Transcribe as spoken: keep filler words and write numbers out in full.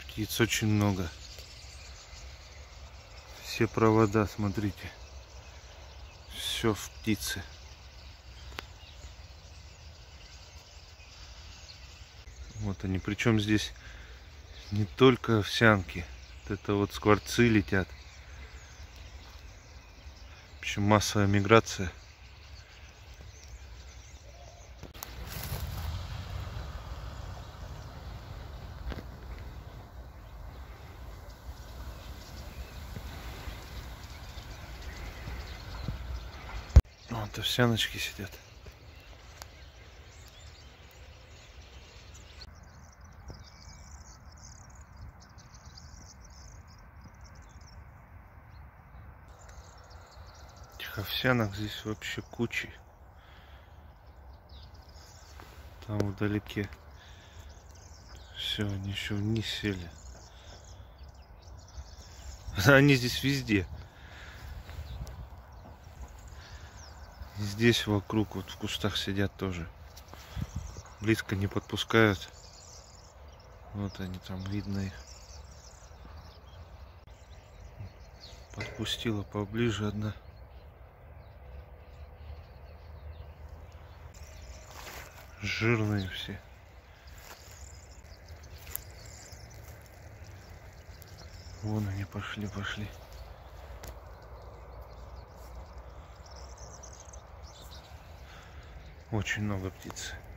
Птиц очень много. Все провода, смотрите. Все в птице. Вот они. Причем здесь не только овсянки. Вот это вот скворцы летят. В общем, массовая миграция. Вот овсяночки сидят. Этих овсянок здесь вообще кучей. Там вдалеке. Все, они еще вниз сели. Они здесь везде. Здесь вокруг, вот в кустах сидят тоже. Близко не подпускают. Вот они там, видно их. Подпустила поближе одна. Жирные все. Вон они пошли, пошли. Очень много птиц.